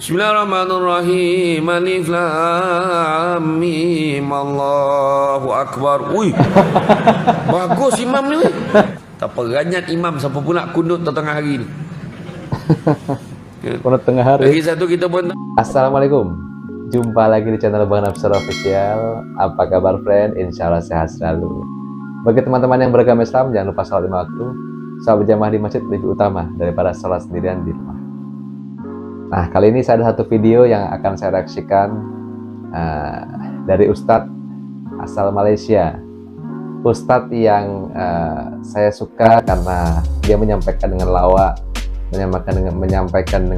Bismillahirrahmanirrahim. Alif lam mim. Allahu akbar. Ui. Bagus imam ni. Tak peranyat imam siapa pula kunut tengah hari ni. Kunut tengah hari. Lagi satu kita pun. Assalamualaikum. Jumpa lagi di channel Bang Nafsar Official. Apa kabar friend? Insya Allah sehat selalu. Bagi teman-teman yang beragama Islam, jangan lupa sholat 5 waktu. Sholat berjamaah di masjid lebih utama daripada sholat sendirian di rumah. Nah, kali ini saya ada satu video yang akan saya reaksikan dari Ustadz asal Malaysia. Ustadz yang saya suka karena dia menyampaikan dengan lawak, menyampaikan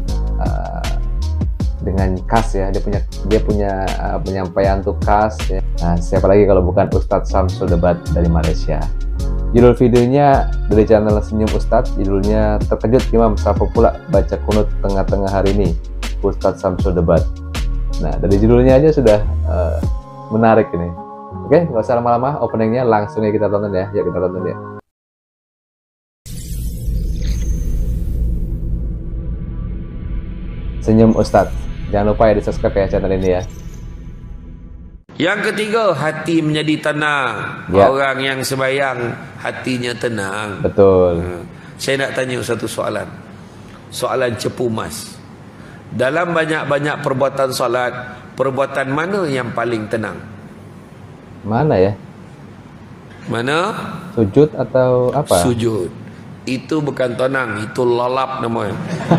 dengan khas ya. Dia punya penyampaian tuh khas ya. Nah, siapa lagi kalau bukan Ustadz Syamsul Debat dari Malaysia. Judul videonya dari channel Senyum Ustadz, judulnya Terkejut Imam Siapa Pula Baca Kunut Tengah-Tengah Hari Ini, Ustadz Syamsul Debat. Nah, dari judulnya aja sudah menarik ini. Oke, nggak usah lama-lama, openingnya langsung ya kita tonton ya. Yuk kita tonton ya. Senyum Ustadz, jangan lupa ya di subscribe ya channel ini ya. Yang ketiga, hati menjadi tenang. Ya. Orang yang sembahyang hatinya tenang. Betul. Saya nak tanya satu soalan. Soalan cepu mas. Dalam banyak-banyak perbuatan solat, perbuatan mana yang paling tenang? Mana ya? Mana? Sujud atau apa? Sujud. Itu bukan tenang, itu lalap namanya.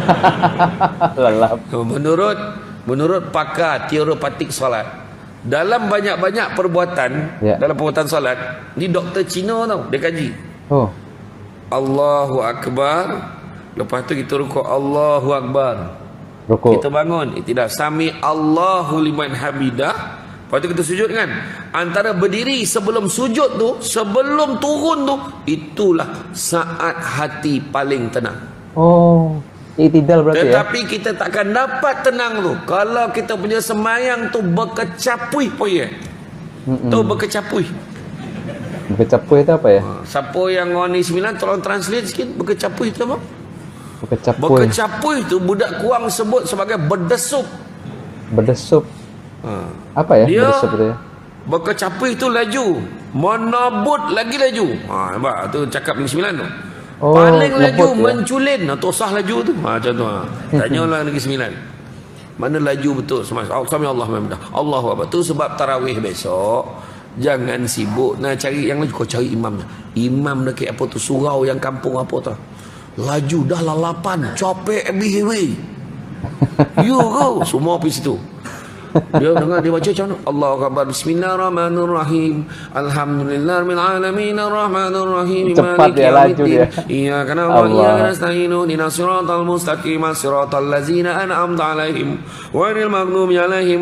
Lalap. Menurut pakar teoretik solat, dalam banyak-banyak perbuatan, ya, dalam perbuatan solat, ni doktor Cina tau, dia kaji. Oh. Allahu Akbar. Lepas tu kita rukuk, Allahu Akbar. Rukuk. Kita bangun, tidak sami Allahu liman hamidah. Lepas tu kita sujud kan. Antara berdiri sebelum sujud tu, sebelum turun tu, itulah saat hati paling tenang. Oh, i'tidal berarti. Tetapi ya, kita takkan dapat tenang tu kalau kita punya sembahyang tu berkecapuih poye. Tu berkecapuih. Berkecapuih itu apa ya? Siapa yang orang ni 9 tolong translate sikit. Berkecapuih itu apa? Berkecapuih. Berkecapuih itu budak kuang sebut sebagai berdesup. Berdesup. Apa ya? Dia berdesup itu ya? Berkecapuih itu laju, menabut lagi laju. Nampak tu cakap ni 9 tu. Oh, paling laju ya? Menculin atau sah laju tu. Macam tu. Tanyalah Negeri Sembilan. Mana laju betul semasa. Sami Allah memang. Allahu Akbar. Tu sebab tarawih besok jangan sibuk nak cari yang laju. Kau cari imam. Imam dekat apa tu surau yang kampung apa tu. Laju dah lalapan, capek bihiwi. You go semua pergi situ. Dia dengar dia baca macam mana? Allahu Akbar. Bismillahirrahmanirrahim. Alhamdulillahirabbil alamin arrahmanir rahim. Cepat dia laju dia. Iyyaka na'budu wa iyyaka nasta'in. Ihdinas siratal mustaqim. Siratal ladzina an'amta 'alaihim ghairil maghdubi 'alaihim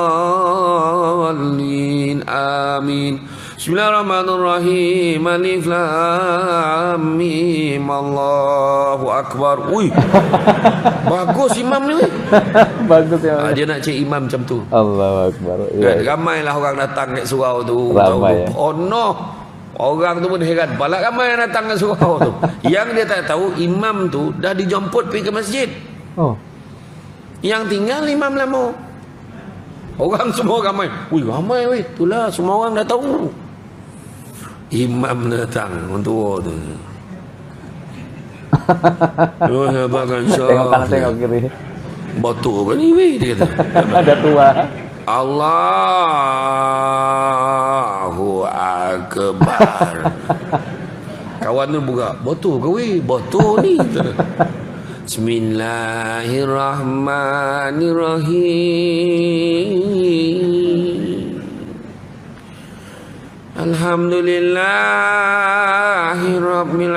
waladdallin. Amin. Bismillahirrahmanirrahim. Alif lam mim. Allahu Akbar. Ui. Bagus imam ni. Bagus ya. Dia nak cari imam macam tu. Allahu Akbar. Ya. Ramailah orang datang kat surau tu. Ramai. Oh no. Orang tu pun heran. Balak ramai yang datang kat surau tu. Yang dia tak tahu imam tu dah dijemput pergi ke masjid. Oh. Yang tinggal imam lama. Orang semua ramai. Wih ramai weh. Itulah semua orang dah tahu. Imam datang orang tua tu. Tengok kanan tengok kiri. Batu apa ni weh dia kata. Ada tua. Allahu Akbar. Kawan tu buka. Batu ke weh? Batu ni. Bismillahirrahmanirrahim. Alhamdulillahirabbil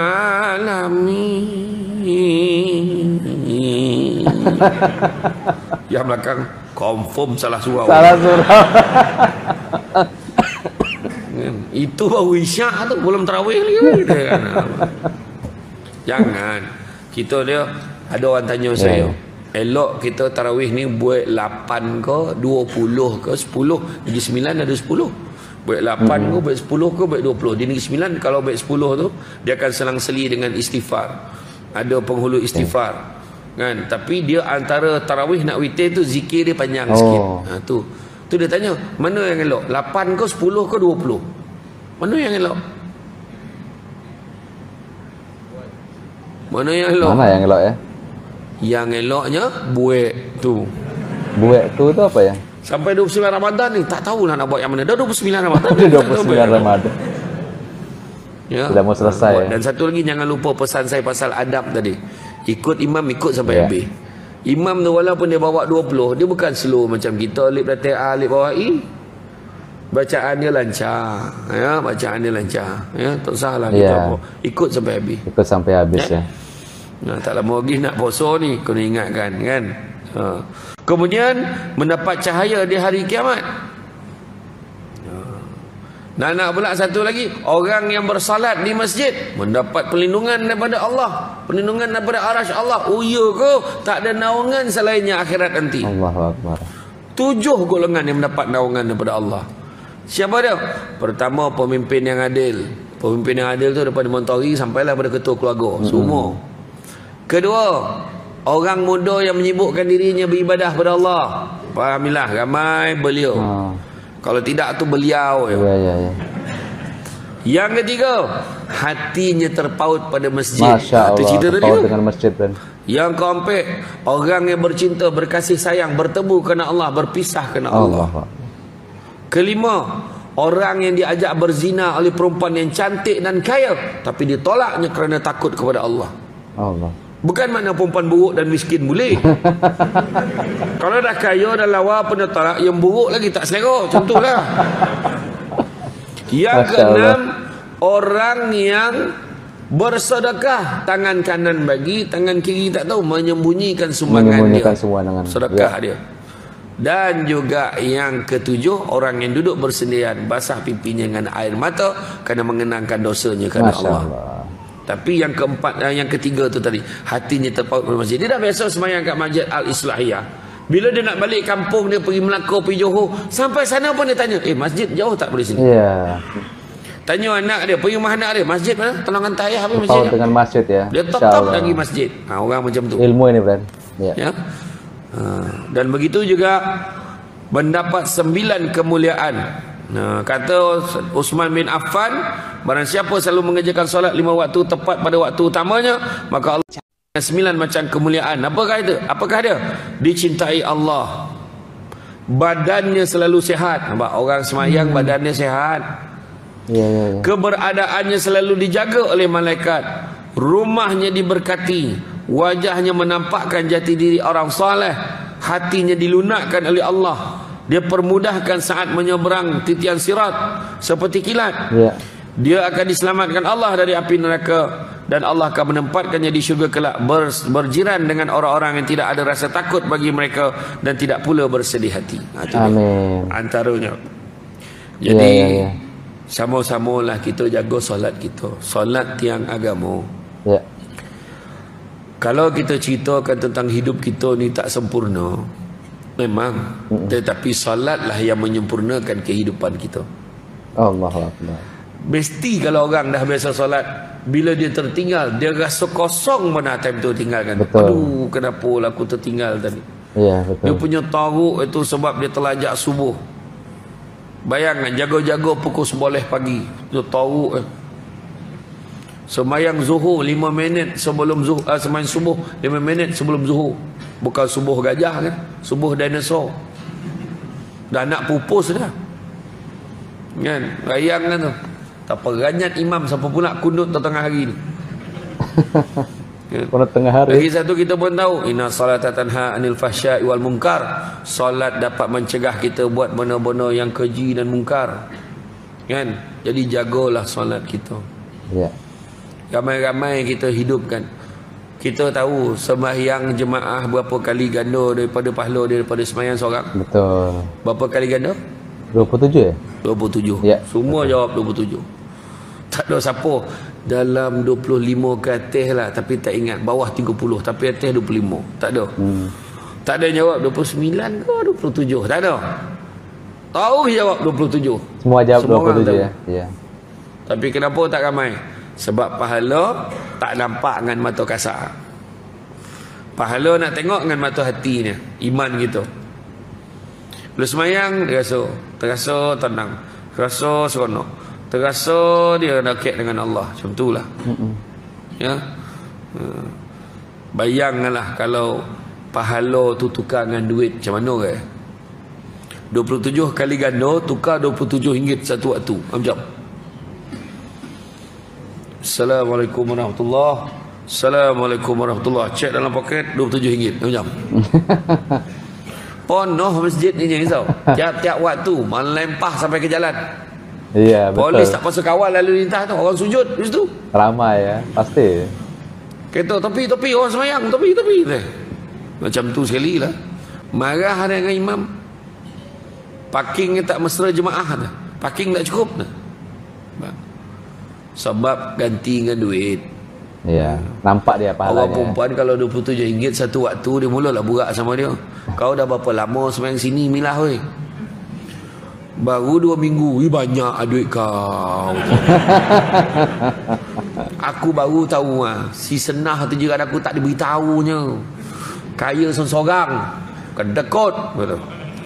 alamin. Yang belakang confirm salah surau. Salah surau. Itu baru isyak tu, belum tarawih lagi kan. Jangan. Kita dia ada orang tanya saya, elok kita tarawih ni buat 8 ke, 20 ke, 10. Negeri 9 ada 10. Buat 8 ke, buat 10 ke, buat 20. Di Negeri 9 kalau buat 10 tu, dia akan selang-seli dengan istighfar. Ada penghulu istighfar. kan, tapi dia antara tarawih nak witir tu zikir dia panjang sikit. Tu dia tanya, mana yang elok? 8 ke 10 ke 20? Mana yang elok? Mana yang elok? Mana yang elok ya? Yang eloknya buek tu. Buek tu apa ya? Sampai 29 Ramadan ni tak tahulah nak buat yang mana. Dah 29 Ramadan. 29 Ramadan. Ya. Sudah mau selesai. Dan satu lagi, jangan lupa pesan saya pasal adab tadi. Ikut imam, ikut sampai habis. Imam tu walaupun dia bawa 20, dia bukan slow macam kita alif latih a alif bawah i. Bacaan dia lancar, ya, bacaan dia lancar, ya, tak usahlah kita apa. Ikut sampai habis. Ikut sampai habis ya. Nah, tak lama lagi nak puasa ni, kena ingatkan kan. Kemudian mendapat cahaya di hari kiamat. Dan nak pula satu lagi, orang yang bersalat di masjid mendapat perlindungan daripada Allah, perlindungan daripada arasy Allah. Oh ya ke? Tak ada naungan selainnya akhirat nanti. Allahu Akbar. 7 golongan yang mendapat naungan daripada Allah. Siapa dia? Pertama, pemimpin yang adil. Pemimpin yang adil tu daripada menteri sampailah pada ketua keluarga semua. Kedua, orang muda yang menyibukkan dirinya beribadah kepada Allah. Fahamilah, ramai beliau. Kalau tidak tu beliau. Yang ketiga, hatinya terpaut pada masjid. Masya Allah, terpaut dengan masjid kan. Yang keempat, orang yang bercinta, berkasih sayang, bertemu kerana Allah, berpisah kerana Allah. Kelima, orang yang diajak berzina oleh perempuan yang cantik dan kaya, tapi ditolaknya kerana takut kepada Allah. Bukan makna perempuan buruk dan miskin boleh. Kalau dah kaya dan lawa pun dah tolak, yang buruk lagi tak selera. Contohlah. Yang keenam, orang yang bersedekah, tangan kanan bagi, tangan kiri tak tahu, menyembunyikan sumbangan dia, sedekah dia. Dan juga yang ketujuh, orang yang duduk bersendirian, basah pipinya dengan air mata kerana mengenangkan dosanya kepada Allah. Tapi yang keempat, yang ketiga tu tadi, hatinya terpaut pada masjid. Dia dah biasa sembahyang kat Masjid Al-Islahiyah. Bila dia nak balik kampung, dia pergi Melaka, pergi Johor, sampai sana pun dia tanya, masjid jauh tak dari sini? Tanya anak dia, pergi rumah anak dia, masjid mana? Tolong hantar ayah habis masjid. Dengan masjid ya. Dia tetap lagi masjid. Orang macam tu. Ilmu ini kan. Ya. Dan begitu juga mendapat 9 kemuliaan. Kata Uthman bin Affan, barang siapa selalu mengerjakan solat 5 waktu tepat pada waktu utamanya, maka Allah 9 macam kemuliaan. Apakah dia? Dicintai Allah, badannya selalu sihat. Nampak orang semayang badannya sihat. Keberadaannya selalu dijaga oleh malaikat, rumahnya diberkati, wajahnya menampakkan jati diri orang saleh, hatinya dilunakkan oleh Allah, dia permudahkan saat menyeberang titian sirat seperti kilat. Dia akan diselamatkan Allah dari api neraka, dan Allah akan menempatkannya di syurga kelak, berjiran dengan orang-orang yang tidak ada rasa takut bagi mereka dan tidak pula bersedih hati. Amin. Antaranya. Jadi sama-samalah kita jaga solat kita, solat tiang agama. Kalau kita ceritakan tentang hidup kita ni tak sempurna, memang, tetapi solatlah yang menyempurnakan kehidupan kita. Allahu Akbar. Mesti kalau orang dah biasa solat, bila dia tertinggal, dia rasa kosong mana time tu tinggalkan. Aduh, kenapa lah aku tertinggal tadi? Dia punya taruk itu sebab dia terlajak subuh. Bayangkan jaga-jaga pukul 11 pagi, dia taruk semayang zuhur 5 minit sebelum zuhur, semayang subuh 5 minit sebelum zuhur. Bukan subuh gajah kan, subuh dinosaur. Dah nak pupus dah kan, rayang kan tu. Tak peranyat imam siapa pula kunut tengah hari ni. Kunut tengah hari. Lagi satu kita pun tahu, inna salata tanha anil fahsya'i wal munkar. Solat dapat mencegah kita buat benda-benda yang keji dan mungkar. Kan? Jadi jagalah solat kita. Ramai-ramai kita hidupkan. Kita tahu sembahyang jemaah berapa kali ganda daripada pahala daripada sembahyang seorang? Betul. Berapa kali ganda? 27 ya? 27. Semua jawab 27. Tak ada siapa dalam 25 ke atas lah, tapi tak ingat, bawah 30 tapi atas 25. Tak ada. Tak ada jawab 29 ke 27. Tak ada. Tahu jawab 27. Semua jawab 27 ya. Tapi kenapa tak ramai? Sebab pahala tak nampak dengan mata kasar. Pahala nak tengok dengan mata hati ni, iman gitu. Bila semayang terasa tenang, terasa seronok, terasa dia dekat dengan Allah. Macam itulah. Ya. Bayangkanlah kalau pahala tu tukar dengan duit, macam mana ke? 27 kali ganda tukar RM27 satu waktu. Macam. Assalamualaikum warahmatullahi. Assalamualaikum warahmatullahi. Cek dalam poket RM27. Macam. Penuh masjid ni risau. Tiap-tiap waktu melempah sampai ke jalan. Iya, betul. Polis tak pasal kawal lalu lintas tu, orang sujud di situ. Ramai ya, pasti. Kereta tepi orang semayang, tepi. Macam tu sekali lah. Marah dengan imam. Parking tak mesra jemaah dah. Parking tak cukup dah. Sebab ganti dengan duit. Iya, nampak dia pahalanya. Orang perempuan kalau RM27 satu waktu, dia mulalah burak sama dia. Kau dah berapa lama semayang sini, milah weh. Baru 2 minggu, banyak duit kau. Aku baru tahu si Senah tu jiran aku tak diberitahunya. Kaya seorang, kedekut betul.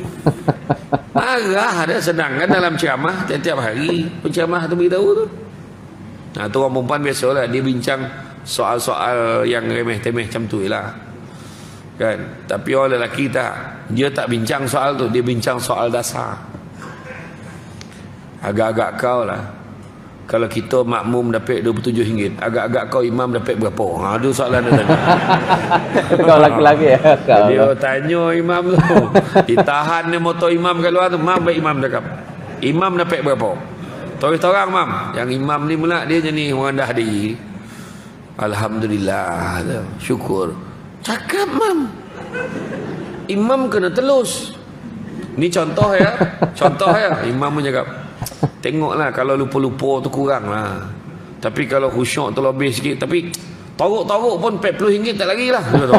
Marah ada, sedangkan dalam ceramah tiap-tiap hari penceramah tu beritahu tu. Nah, tu orang perempuan biasalah, dia bincang soal-soal yang remeh-temeh macam tu lah. Kan? Tapi orang lelaki tak, dia tak bincang soal tu, dia bincang soal dasar. Agak-agak kau lah, kalau kita makmum dapat RM27, agak-agak kau imam dapat berapa? Ada soalan dia tanya. Kau laki-laki ya? Dia tanya imam tu, ditahan ni motor imam kat luar tu. Mam, baik imam cakap, imam dapat berapa? Terus orang mam, yang imam ni pula dia jadi orang dah diri. Alhamdulillah, syukur. Cakap mam, imam kena telus. Ni contoh ya, imam pun cakap, tengoklah kalau lupa-lupa tu kurang lah. Tapi kalau khusyuk tu lebih sikit. Tapi toruk-toruk pun RM40 tak lagi lah.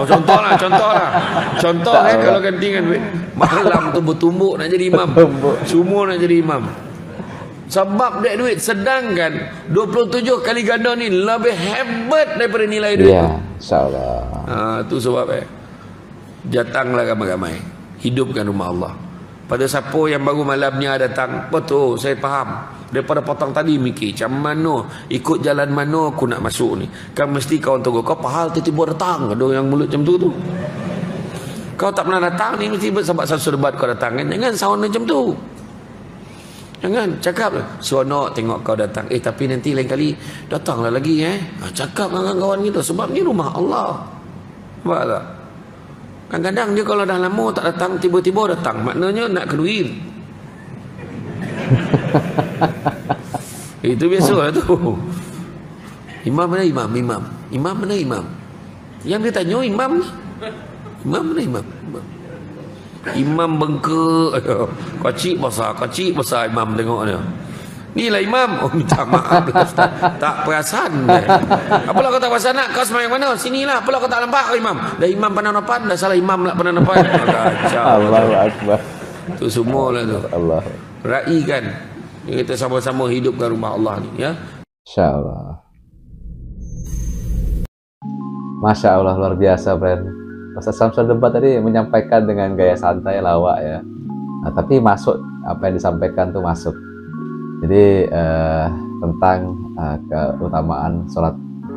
Contoh kalau ganti dengan duit. Malam tu bertumbuk nak jadi imam. Semua nak jadi imam. Sebab duit. Sedangkan 27 kali ganda ni lebih hebat daripada nilai duit. Ya, insyaAllah. Tu sebab datanglah ramai-ramai. Hidupkan rumah Allah. Pada siapa yang baru malamnya datang, betul, saya faham. Daripada petang tadi mikir, macam mana, ikut jalan mana aku nak masuk ni. Kan mesti kau tunggu, kau pahal tiba-tiba datang. Ada yang mulut macam tu. Kau tak pernah datang ni, mesti sebab satu debat kau datang kan. Jangan sound macam tu. Jangan, cakap lah. Seronok tengok kau datang. Tapi nanti lain kali, datanglah lagi cakap dengan kawan kita. Sebab ni rumah Allah. Nampak tak? Kadang-kadang dia kalau dah lama tak datang, tiba-tiba datang, maknanya nak keduit. Itu biasa lah tu. Imam mana imam? Imam mana imam? Yang dia tanya imam ni. Imam mana imam? Imam bengkak. Kacik besar imam tengok dia. Ni lah imam. Oh, minta maaf lah Ustaz. Tak perasan. Apalah kau tak perasan nak? Kau semayang mana? Sinilah. Apalah kau tak nampak kau imam? Dah imam pandang depan. Dah salah imam lah pandang depan. Allahu Akbar. Tu semua lah tu. Allah. Raikan. Kita sama-sama hidupkan rumah Allah ni. Ya. InsyaAllah. Masya Allah, luar biasa, friend. Ustaz Samsul Debat tadi menyampaikan dengan gaya santai, lawak ya. Nah, tapi masuk apa yang disampaikan tuh masuk. Jadi tentang keutamaan sholat,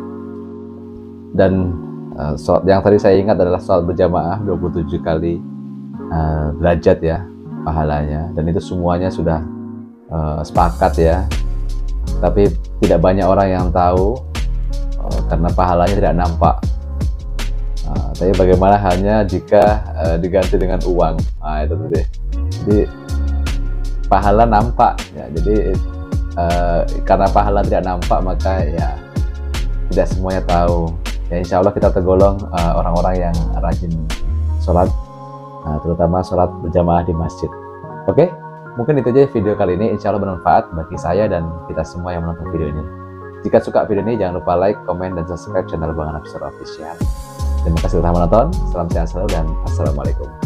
dan sholat yang tadi saya ingat adalah sholat berjamaah 27 kali derajat ya pahalanya, dan itu semuanya sudah sepakat ya, tapi tidak banyak orang yang tahu karena pahalanya tidak nampak. Tapi bagaimana halnya jika diganti dengan uang? Nah, itu tadi. Jadi pahala nampak ya, jadi karena pahala tidak nampak maka ya tidak semuanya tahu ya. Insya Allah kita tergolong orang-orang yang rajin sholat, terutama sholat berjamaah di masjid. Oke, mungkin itu aja video kali ini. Insya Allah bermanfaat bagi saya dan kita semua yang menonton video ini. Jika suka video ini jangan lupa like, komen, dan subscribe channel Bang Anab Official. Terima kasih telah menonton, salam sehat selalu dan assalamualaikum.